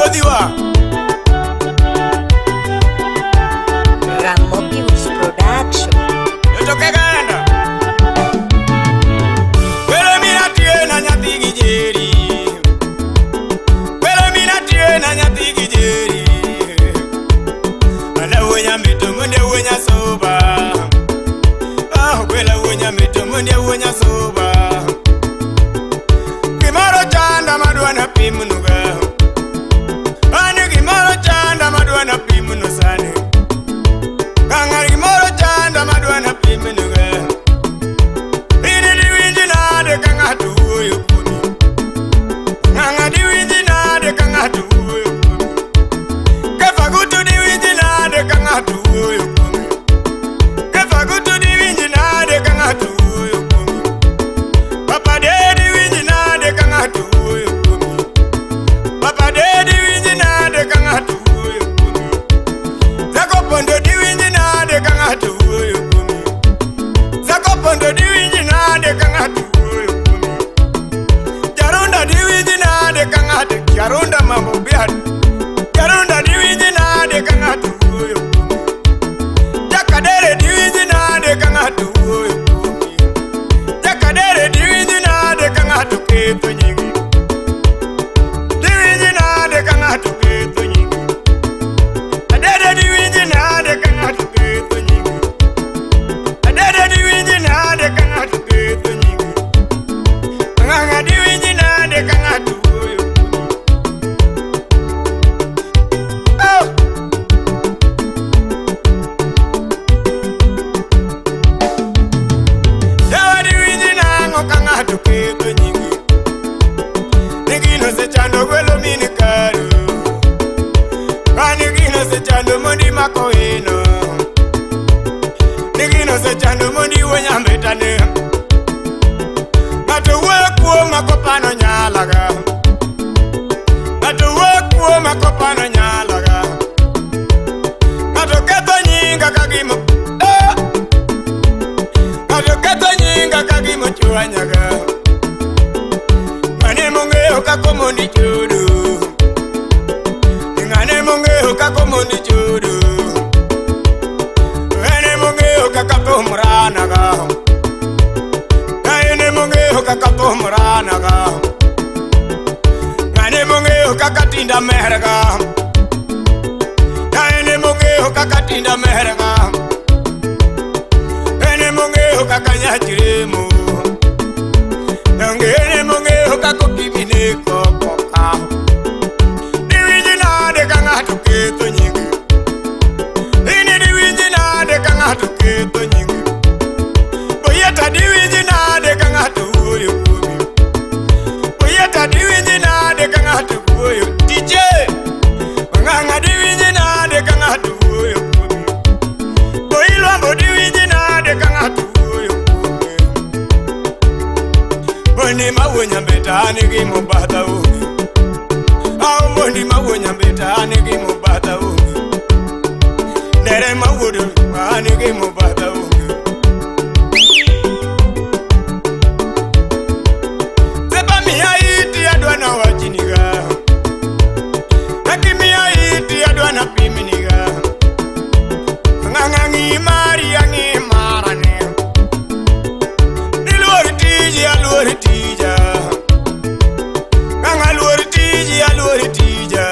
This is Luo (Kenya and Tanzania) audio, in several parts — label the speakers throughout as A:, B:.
A: Odiwa
B: Ramobius Production.
A: Yotoke ganda Wele mina tiye na nyati gijeri Wele mina tiye na nyati gijeri Ala wenya mito munde wenya soba Wele wenya mito munde wenya soba Gimaro chanda madwana pimunuga Ani gimaro chanda madwana pimunusani Gangari moro chanda madwana pimenuga Ini diwinji nade kangatu uyo kumi Ganga diwinji nade kangatu uyo kumi Kefa gutu diwinji nade kangatu uyo kumi Kefa gutu diwinji nade kangatu uyo kumi Papa de diwinji nade kangatu uyo kumi Papa de diwinji nade kangatu uyo kumi Zako pondo diwinji nade kangatu uyo kumi Zako pondo diwinji nade kangatu uyo kumi Jarunda diwinji nade kangatu Jarunda mambo biad Jarunda diwinji nade kangatu uyo kumi Jakadere diwinji nade kangatu uyo kumi Jakadere diwinji nade kangatu keto nyingi Diwinji nade kangatu keto nyingi Adede diwinji nade kangatu keto nyingi Adede diwinji nade kangatu keto nyingi Nganga diwinji nade kangatu uyo kumi Dawa diwinji nango kangatu keto nyingi Nigino se chando gwelo mini karu Nigino se chando mondi mako ino Nigino se chando mondi wenyambetane Gato wekuo makopano nyalaga Gato wekuo makopano nyalaga Gato keto nyinga kagimo Gato keto nyinga kagimo chuanyaga Mane mongeo kako mondi chudu Ngane mongeo kako mondi chudu Ene mongeo kakapo murana ga Ene mongeo kakapo murana ga Ngane mongeo kakatinda merga Ene mongeo kakatinda merga Ene mongeo kakanyachiremo Ene mongeo kakokibine kokoka Diwinji nade kangatu keto nyingi Ini diwinji nade kangatu keto nyingi Boyeta diwinji nade kangatu uyo kumi Boyeta diwinji nade kangatu uyo DJ Nganga diwinji nade kangatu uyo kumi Boilwambo diwinji nade kangatu uyo kumi Bondi mawunya mbetani Gimobadha unge Omondi mawunya mbetani Gimobadha unge Nere mawudu mani Gimobadha unge Sepa miya iti adwana wajiniga Naki miya iti adwana piminiga Ngangangi mari yangi marane Niluori tiji aluori tija Nganga luori tiji aluori tija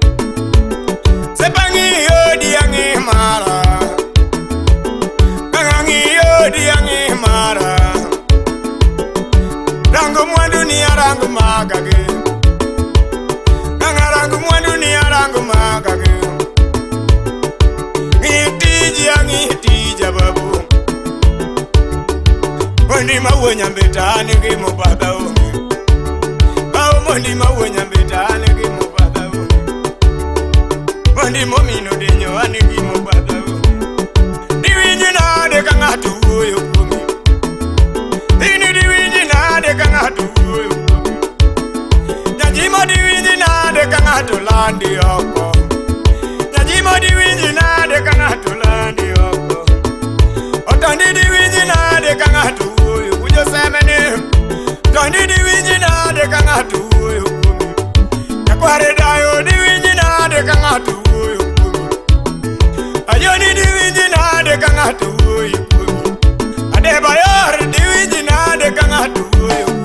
A: Sepangi yodi yangi mara Ngangangi yodi yangi mara Rangu mwandu ni arangu magage Nganga rangu mwandu ni arangu magage Ngitiji yangi tija babu Mondi mawunya mbetani Gimobadha unge Mondi mawunya mbetani Gimobadha unge Mondi momino denyo ani Gimobadha unge Diwinji nade kangatu uyo kumi Ini diwinji nade kangatu uyo kumi Nyajimo diwinji nade kangatu landi yoko Nyajimo diwinji nade kangatu landi yoko Otondi diwinji nade kangatu uyo Kujo semene Tondi diwinji nade kangatu uyo kumi Nakware dayo diwinji ngatu wuoyo kuomi. Ade bayor diwinji nade ka ngatu wuoyo kuomi.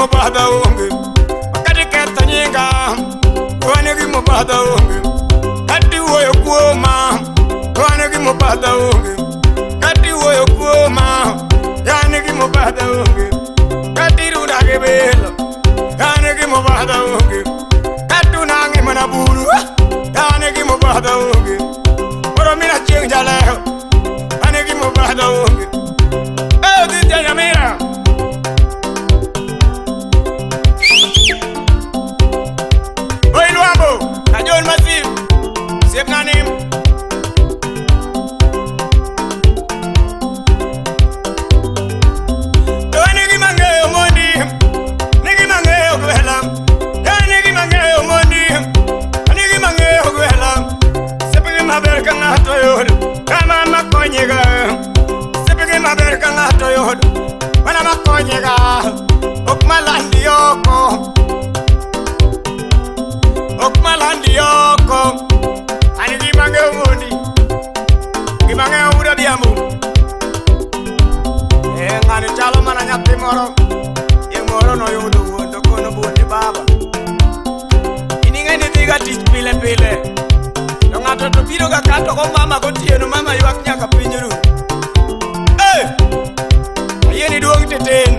A: Gimobadha onge wakati ketho nyinga wane Gimobadha onge kati wuoyo kuoma wane Gimobadha onge kati wuoyo kuoma yani Gimobadha onge kati ruda gebelo yani Gimobadha onge kati unangi manaburu yani Gimobadha onge oro mina chenja leo yani Gimobadha onge dinja yamira Oi Luambo, Kajon Masif, Sip Nanim. Nigi mange Omondi, nigi mange Ogwela, nigi mange Omondi, nigi mange Ogwela. Sepigi maberka ngato yodo, kama makonyega. Sepigi maberka ngato yodo, mana makonyega. Okmalandi yoko. Okmalandi yoko ani gimange Omondi gimange ura diamu ngani chalo mana nyathi moro moro no yudo wuondo kono buondi baba ining'eni dhiga tich pile pile to ng'ato to biro ga kato go mama gotieno mama ywak nyaka piny ru ayieni duong' teten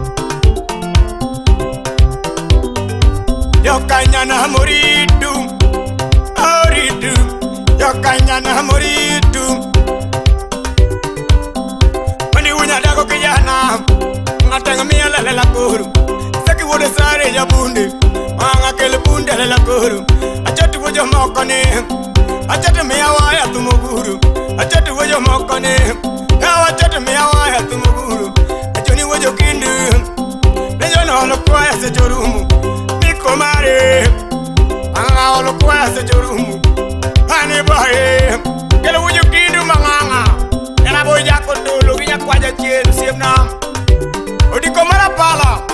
A: Yokanyana moridu, oridu, yokanyana moridu. Mani unya dago kijana, ngateng miala lela kuru. Seki wode sare ya bunde, manga kele bunde lela kuru. Achatu wojo mokone, achatu miyawaya tumuguru. Achatu wojo mokone, achatu miyawaya tumuguru. Achoni wojo kindu, lejo no holo kwaya se chorumu. Komare, anga olo kwa se chorumu, ani bae, kelo wuju kindu manganga, ena boja kondolo, ginya kwa ja chelu siep nam, odi komara pala.